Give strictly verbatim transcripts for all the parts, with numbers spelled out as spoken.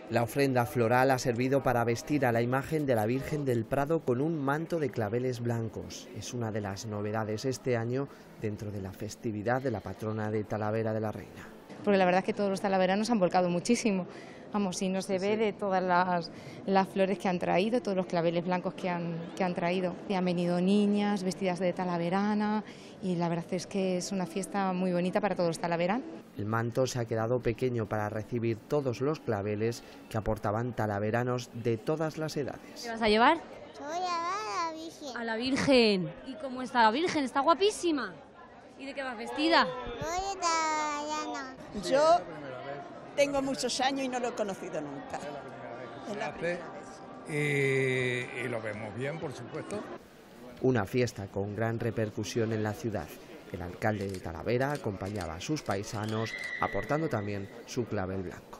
La ofrenda floral ha servido para vestir a la imagen de la Virgen del Prado con un manto de claveles blancos. Es una de las novedades este año dentro de la festividad de la patrona de Talavera de la Reina. Porque la verdad es que todos los talaveranos han volcado muchísimo. Vamos, si no se ve de todas las, las flores que han traído, todos los claveles blancos que han, que han traído. Y han venido niñas vestidas de talaverana y la verdad es que es una fiesta muy bonita para todos los talaveranos. El manto se ha quedado pequeño para recibir todos los claveles que aportaban talaveranos de todas las edades. ¿Qué vas a llevar? Voy a llevar a la Virgen. A la Virgen. ¿Y cómo está la Virgen? ¿Está guapísima? ¿Y de qué vas vestida? Voy de talavera. Yo tengo muchos años y no lo he conocido nunca. Es la primera vez. Y, y lo vemos bien, por supuesto. Una fiesta con gran repercusión en la ciudad. El alcalde de Talavera acompañaba a sus paisanos, aportando también su clavel blanco.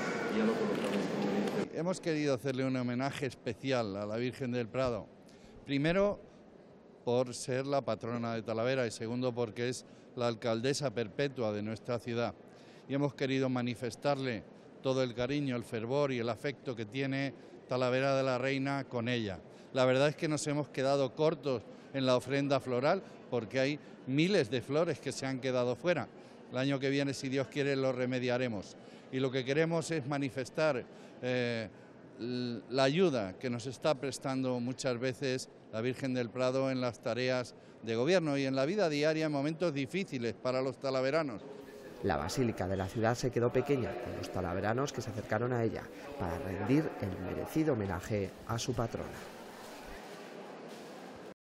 Hemos querido hacerle un homenaje especial a la Virgen del Prado. Primero, por ser la patrona de Talavera y segundo, porque es la alcaldesa perpetua de nuestra ciudad. Y hemos querido manifestarle todo el cariño, el fervor y el afecto que tiene Talavera de la Reina con ella. La verdad es que nos hemos quedado cortos en la ofrenda floral porque hay miles de flores que se han quedado fuera. El año que viene, si Dios quiere, lo remediaremos. Y lo que queremos es manifestar eh, la ayuda que nos está prestando muchas veces la Virgen del Prado en las tareas de gobierno y en la vida diaria en momentos difíciles para los talaveranos. La basílica de la ciudad se quedó pequeña con los talaveranos que se acercaron a ella para rendir el merecido homenaje a su patrona.